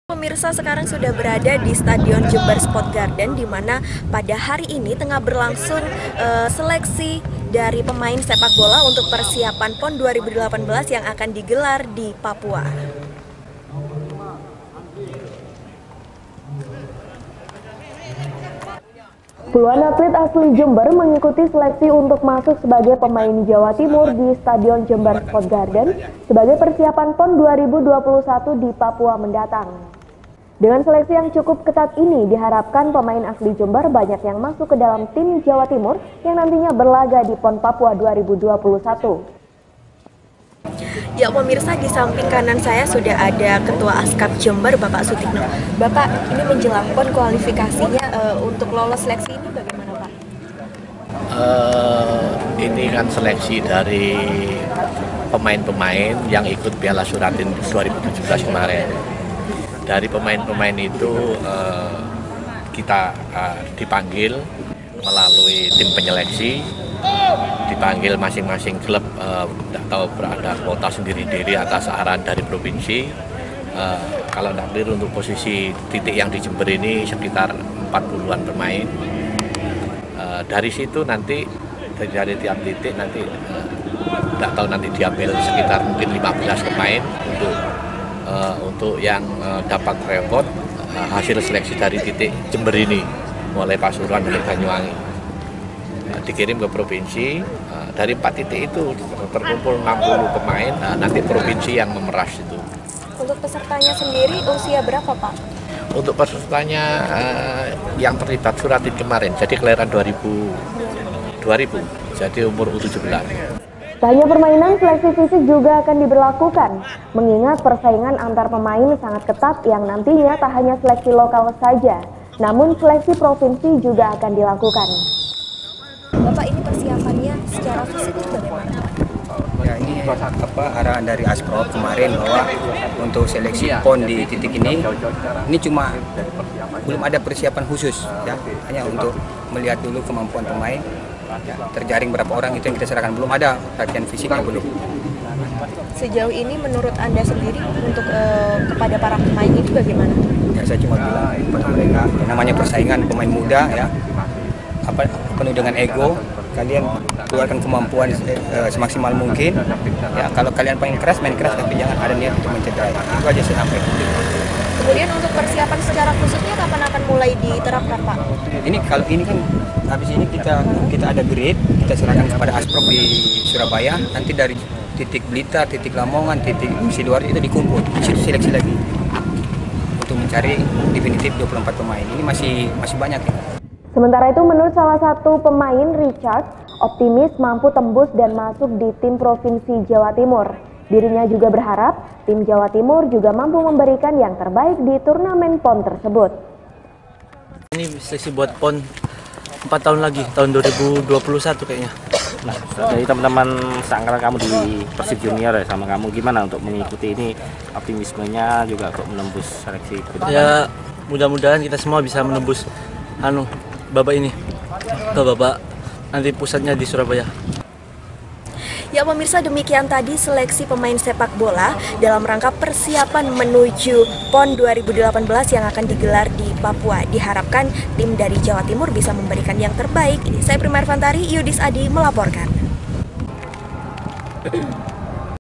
Pemirsa, sekarang sudah berada di Stadion Jember Sport Garden, di mana pada hari ini tengah berlangsung seleksi dari pemain sepak bola untuk persiapan PON 2018 yang akan digelar di Papua. Puluhan atlet asli Jember mengikuti seleksi untuk masuk sebagai pemain Jawa Timur di Stadion Jember Sport Garden sebagai persiapan PON 2021 di Papua mendatang. Dengan seleksi yang cukup ketat ini, diharapkan pemain asli Jember banyak yang masuk ke dalam tim Jawa Timur yang nantinya berlaga di PON Papua 2021. Ya pemirsa, di samping kanan saya sudah ada Ketua Askap Jember, Bapak Sutikno. Bapak, ini menjelang PON kualifikasinya untuk lolos seleksi ini bagaimana Pak? Ini kan seleksi dari pemain-pemain yang ikut Piala Suratin 2017 kemarin. Dari pemain-pemain itu kita dipanggil melalui tim penyeleksi, dipanggil masing-masing klub, tidak tahu berada kuota sendiri-sendiri atas arahan dari provinsi. Kalau tidak keliru untuk posisi titik yang di Jember ini sekitar 40-an pemain. Dari situ nanti dari tiap titik nanti tidak tahu nanti diambil sekitar mungkin 15 pemain untuk yang dapat rekod hasil seleksi dari titik Jember ini, mulai Pasuruan dan Banyuwangi, dikirim ke provinsi. Dari 4 titik itu terkumpul 60 pemain, nanti provinsi yang memeras itu. Untuk pesertanya sendiri usia berapa Pak? Untuk pesertanya yang terlibat Suratin kemarin, jadi kelahiran 2000, jadi umur U17. Tak hanya permainan, seleksi fisik juga akan diberlakukan, mengingat persaingan antar pemain sangat ketat yang nantinya tak hanya seleksi lokal saja, namun seleksi provinsi juga akan dilakukan. Bapak, ini persiapannya secara fisik bagaimana? Ya, ini arahan dari Asprov kemarin bahwa untuk seleksi PON di titik ini cuma belum ada persiapan khusus, ya, hanya untuk melihat dulu kemampuan pemain. Ya, terjaring berapa orang itu yang kita serahkan, belum ada latihan fisiknya belum. Sejauh ini menurut Anda sendiri untuk kepada para pemain itu bagaimana? Ya, saya cuma bilang kepada mereka, namanya persaingan pemain muda, ya, penuh dengan ego, kalian keluarkan kemampuan semaksimal mungkin. Ya, kalau kalian pengen keras, main keras, tapi jangan ada niat untuk mencederai. Itu aja saya sampaikan. Kemudian untuk persiapan secara khususnya kapan akan mulai diterapkan Pak? Ini kalau ini kan habis ini kita ada grade, kita serahkan kepada Asprov di Surabaya. Nanti dari titik Blitar, titik Lamongan, titik Sidoarjo itu dikumpul, di situ seleksi lagi untuk mencari definitif 24 pemain. Ini masih banyak. Sementara itu, menurut salah satu pemain, Richard, optimis mampu tembus dan masuk di tim Provinsi Jawa Timur. Dirinya juga berharap tim Jawa Timur juga mampu memberikan yang terbaik di turnamen PON tersebut. Ini seleksi buat PON 4 tahun lagi, tahun 2021 kayaknya. Nah, dari teman-teman seangkatan kamu di Persib Junior ya sama kamu, gimana untuk mengikuti ini, optimismenya juga untuk menembus seleksi? Ya, mudah-mudahan kita semua bisa menembus babak ini ke babak nanti pusatnya di Surabaya. Ya pemirsa, demikian tadi seleksi pemain sepak bola dalam rangka persiapan menuju PON 2018 yang akan digelar di Papua. Diharapkan tim dari Jawa Timur bisa memberikan yang terbaik. Saya Prima Ervantari, Yudis Adi melaporkan.